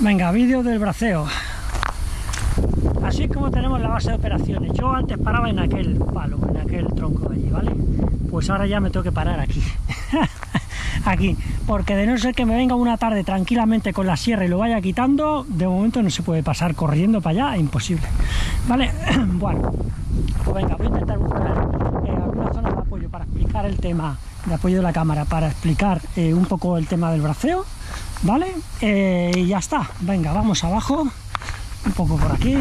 Venga, vídeo del braceo. Así es como tenemos la base de operaciones. Yo antes paraba en aquel palo, en aquel tronco de allí, ¿vale? Pues ahora ya me tengo que parar aquí. Aquí, porque de no ser que me venga una tarde tranquilamente con la sierra y lo vaya quitando, de momento no se puede pasar corriendo para allá, es imposible, ¿vale? Bueno, pues venga, voy a intentar buscar alguna zona de apoyo para explicar el tema, de apoyo de la cámara, para explicar un poco el tema del braceo, ¿vale? Y ya está, venga, vamos abajo, un poco por aquí.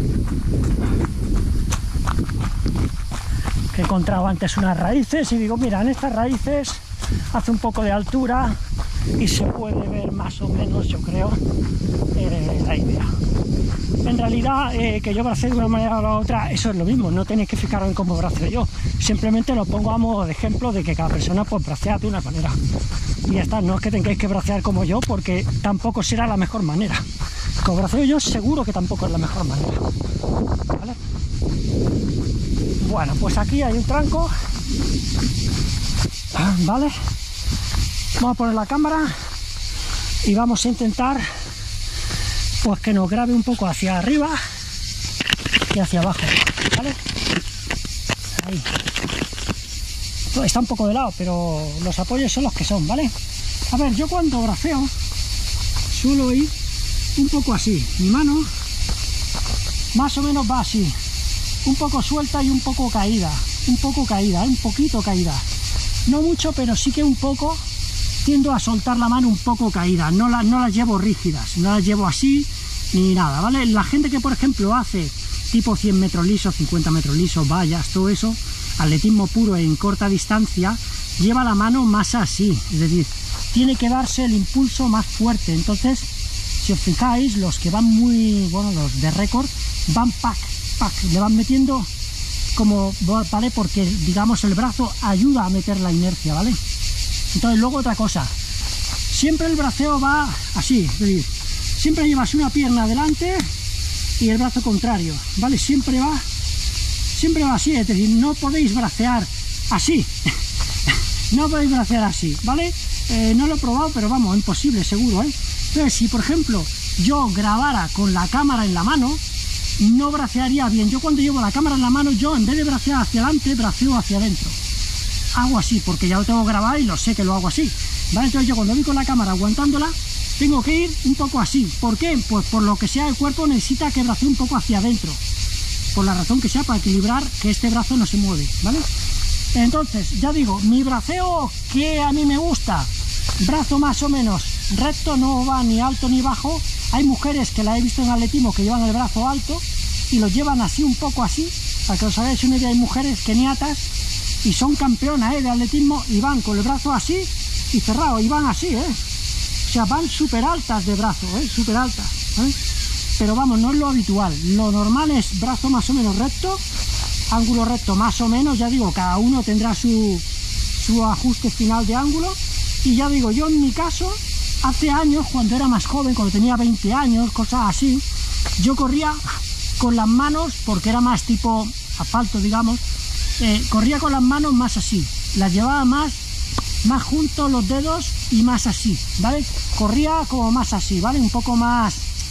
He encontrado antes unas raíces y digo, mira, en estas raíces hace un poco de altura y se puede ver más o menos, yo creo, la idea. En realidad, que yo braceo de una manera o la otra, eso es lo mismo, no tenéis que fijaros en cómo braceo yo, simplemente lo pongo a modo de ejemplo de que cada persona pues bracea de una manera. Y ya está, no es que tengáis que bracear como yo, porque tampoco será la mejor manera. Como braceo yo, seguro que tampoco es la mejor manera, ¿vale? Bueno, pues aquí hay un tranco, ¿vale? Vamos a poner la cámara y vamos a intentar pues que nos grabe un poco hacia arriba y hacia abajo, ¿vale? Ahí. Está un poco de lado, pero los apoyos son los que son, ¿vale? A ver, yo cuando braceo suelo ir un poco así, mi mano más o menos va así, un poco suelta y un poco caída, un poquito caída. No mucho, pero sí que un poco tiendo a soltar la mano un poco caída, no las llevo rígidas, no las llevo así ni nada, ¿vale? La gente que, por ejemplo, hace tipo 100 metros lisos, 50 metros lisos, vallas, todo eso, atletismo puro en corta distancia, lleva la mano más así, es decir, tiene que darse el impulso más fuerte. Entonces, si os fijáis, los que van muy, bueno, los de récord, van pack, le van metiendo como, ¿vale? Porque, digamos, el brazo ayuda a meter la inercia, ¿vale? Entonces, luego otra cosa, siempre el braceo va así, es decir, siempre llevas una pierna adelante y el brazo contrario, ¿vale? Siempre va así, es decir, no podéis bracear así, no podéis bracear así, ¿vale? No lo he probado, pero vamos, imposible, seguro, ¿eh? Entonces, si por ejemplo yo grabara con la cámara en la mano, no bracearía bien. Yo cuando llevo la cámara en la mano, yo en vez de bracear hacia adelante, braceo hacia adentro. Hago así, porque ya lo tengo grabado y lo sé que lo hago así, ¿vale? Entonces yo cuando voy con la cámara aguantándola, tengo que ir un poco así. ¿Por qué? Pues por lo que sea, el cuerpo necesita que bracee un poco hacia adentro, por la razón que sea, para equilibrar que este brazo no se mueve, ¿vale? Entonces, ya digo, mi braceo que a mí me gusta, brazo más o menos recto, no va ni alto ni bajo. Hay mujeres que la he visto en atletismo que llevan el brazo alto y lo llevan así, un poco así, para que os hagáis una idea. Hay mujeres keniatas y son campeonas de atletismo y van con el brazo así y cerrado, y van así, o sea, van súper altas de brazo, súper altas, pero vamos, no es lo habitual. Lo normal es brazo más o menos recto, ángulo recto más o menos, ya digo, cada uno tendrá su ajuste final de ángulo. Y ya digo, yo en mi caso, hace años, cuando era más joven, cuando tenía 20 años, cosas así, yo corría con las manos, porque era más tipo asfalto, digamos, corría con las manos más así, las llevaba más juntos los dedos y más así, ¿vale? Corría como más así, ¿vale? Un poco más,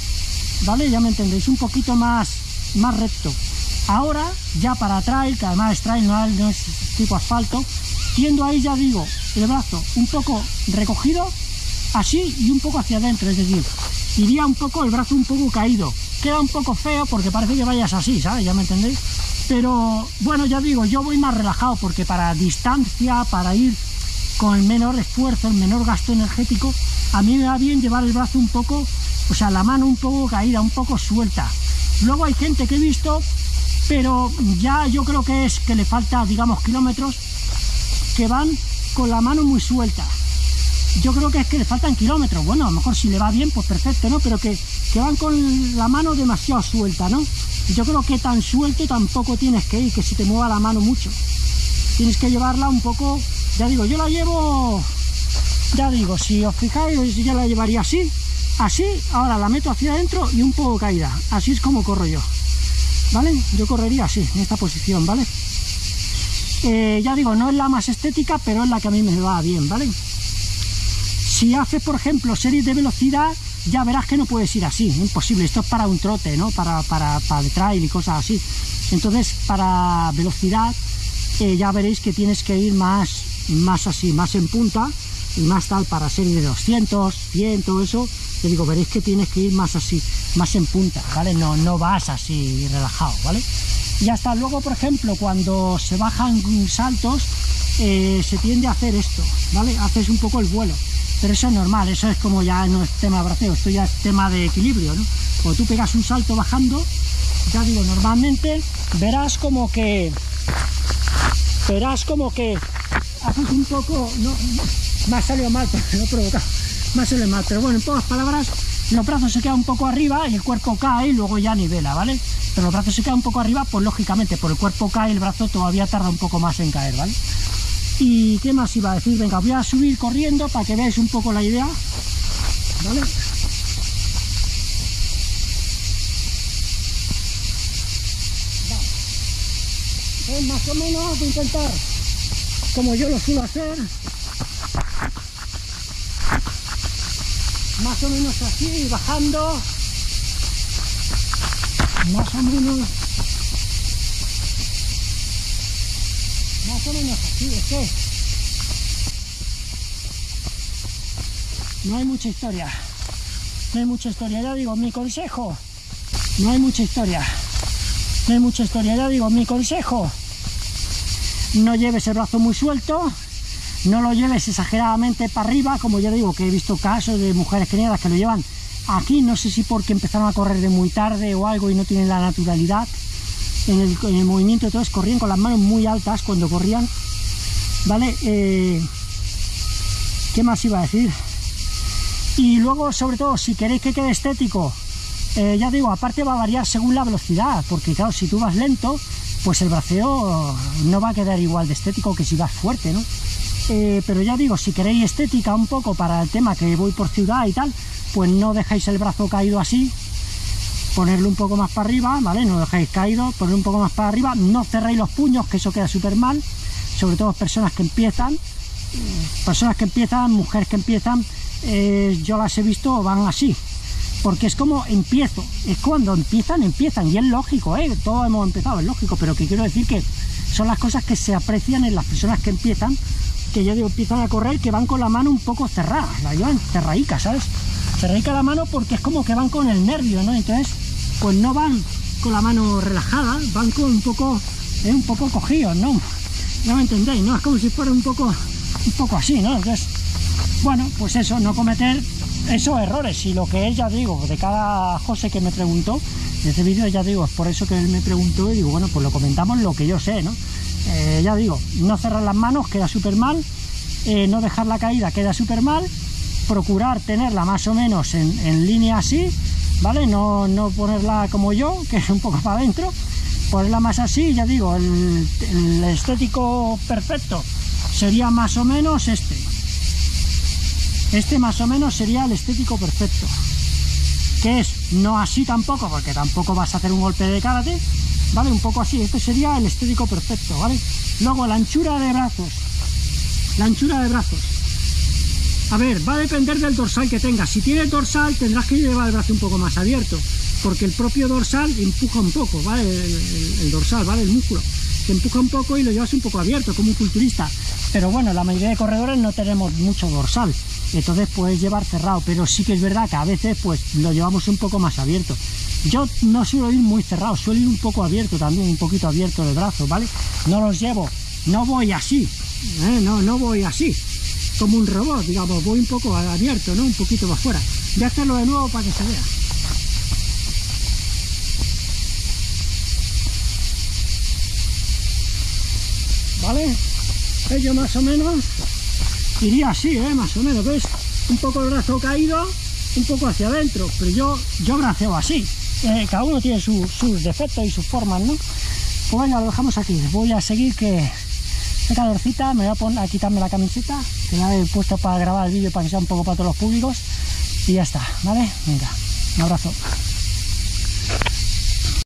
¿vale? Ya me entendéis, un poquito más recto. Ahora, ya para trail, que además trail no es tipo asfalto, tiendo ahí, ya digo, el brazo un poco recogido, así y un poco hacia adentro, es decir, iría un poco el brazo un poco caído. Queda un poco feo porque parece que vayas así, ¿sabes? Ya me entendéis. Pero bueno, ya digo, yo voy más relajado porque para distancia, para ir con el menor esfuerzo, el menor gasto energético, a mí me va bien llevar el brazo un poco, o sea, la mano un poco caída, un poco suelta. Luego hay gente que he visto, pero ya yo creo que es que le falta, digamos, kilómetros, que van con la mano muy suelta. Yo creo que es que le faltan kilómetros. Bueno, a lo mejor si le va bien, pues perfecto, ¿no? Pero que van con la mano demasiado suelta, ¿no? Yo creo que tan suelto tampoco tienes que ir, que si te mueva la mano mucho. Tienes que llevarla un poco, ya digo, yo la llevo, ya digo, si os fijáis, yo la llevaría así, ahora la meto hacia adentro y un poco caída. Así es como corro yo, ¿vale? Yo correría así, en esta posición, ¿vale? Ya digo, no es la más estética, pero es la que a mí me va bien, ¿vale? Si haces, por ejemplo, series de velocidad, ya verás que no puedes ir así, imposible, esto es para un trote, ¿no? Para el trail y cosas así. Entonces, para velocidad, ya veréis que tienes que ir más así, más en punta, y más tal para serie de 200, 100, todo eso. Te digo, veréis que tienes que ir más así, más en punta, ¿vale? No vas así relajado, ¿vale? Y hasta luego, por ejemplo, cuando se bajan saltos, se tiende a hacer esto, ¿vale? Haces un poco el vuelo, pero eso es normal, eso es como ya no es tema de braceo, esto ya es tema de equilibrio, ¿no? Cuando tú pegas un salto bajando, ya digo, normalmente verás como que haces un poco, no, me ha salido mal, pero no he provocado, me ha salido mal, pero bueno, en pocas palabras, los brazos se quedan un poco arriba y el cuerpo cae y luego ya nivela, ¿vale? Pero los brazos se quedan un poco arriba, pues lógicamente por el cuerpo cae, el brazo todavía tarda un poco más en caer, ¿vale? ¿Y qué más iba a decir? Venga, voy a subir corriendo para que veáis un poco la idea, ¿vale? Pues más o menos voy a intentar, como yo lo suelo hacer, más o menos así, bajando, más o menos así, es que no hay mucha historia, ya digo, mi consejo, no hay mucha historia, ya digo, mi consejo, no lleves el brazo muy suelto, no lo lleves exageradamente para arriba, como ya digo, que he visto casos de mujeres kenianas que lo llevan aquí, no sé si porque empezaron a correr de muy tarde o algo y no tienen la naturalidad en el movimiento, entonces corrían con las manos muy altas cuando corrían, ¿vale? ¿Qué más iba a decir? Y luego, sobre todo, si queréis que quede estético, ya digo, aparte va a variar según la velocidad, porque claro, si tú vas lento, pues el braceo no va a quedar igual de estético que si vas fuerte, ¿no? Pero ya digo, si queréis estética un poco para el tema que voy por ciudad y tal, pues no dejáis el brazo caído así, ponerlo un poco más para arriba, ¿vale? No lo dejéis caído, ponerlo un poco más para arriba, no cerréis los puños, que eso queda súper mal, sobre todo personas que empiezan, mujeres que empiezan, yo las he visto, van así, porque es como empiezo, es cuando empiezan, y es lógico, todos hemos empezado, es lógico, pero que quiero decir que son las cosas que se aprecian en las personas que empiezan, que ya digo, empiezan a correr, que van con la mano un poco cerrada, la llevan cerraica, ¿sabes? Cerraica la mano porque es como que van con el nervio, ¿no? Entonces, pues no van con la mano relajada, van con un poco cogidos, ¿no? ¿No me entendéis? ¿No? Es como si fuera un poco así, ¿no? Entonces, bueno, pues eso, no cometer esos errores. Y lo que es, ya digo, de cada José que me preguntó, en este vídeo, ya digo, es por eso que él me preguntó y digo, bueno, pues lo comentamos lo que yo sé, ¿no? Ya digo, no cerrar las manos, queda súper mal, no dejar la caída, queda súper mal, procurar tenerla más o menos en línea así, ¿vale? No ponerla como yo, que es un poco para adentro, ponerla más así, ya digo, el estético perfecto sería más o menos este más o menos sería el estético perfecto, que es no así tampoco, porque tampoco vas a hacer un golpe de karate, ¿vale? Un poco así, este sería el estético perfecto, ¿vale? Luego la anchura de brazos, a ver, va a depender del dorsal que tengas. Si tienes dorsal tendrás que llevar el brazo un poco más abierto, porque el propio dorsal empuja un poco, ¿vale? El dorsal, ¿vale? El músculo te empuja un poco y lo llevas un poco abierto, como un culturista. Pero bueno, la mayoría de corredores no tenemos mucho dorsal, entonces puedes llevar cerrado, pero sí que es verdad que a veces pues lo llevamos un poco más abierto. Yo no suelo ir muy cerrado, suelo ir un poco abierto también, un poquito abierto de brazos, ¿vale? No los llevo, no voy así, no voy así, como un robot, digamos, voy un poco abierto, ¿no? Un poquito más fuera. Voy a hacerlo de nuevo para que se vea. ¿Vale? Yo más o menos iría así, más o menos, ¿ves? Un poco el brazo caído, un poco hacia adentro, pero yo braceo así. Cada uno tiene sus defectos y sus formas, ¿no? Pues venga, lo dejamos aquí. Voy a seguir, que hace calorcita, me voy a poner a quitarme la camiseta, que la he puesto para grabar el vídeo para que sea un poco para todos los públicos, y ya está, ¿vale? Venga, un abrazo.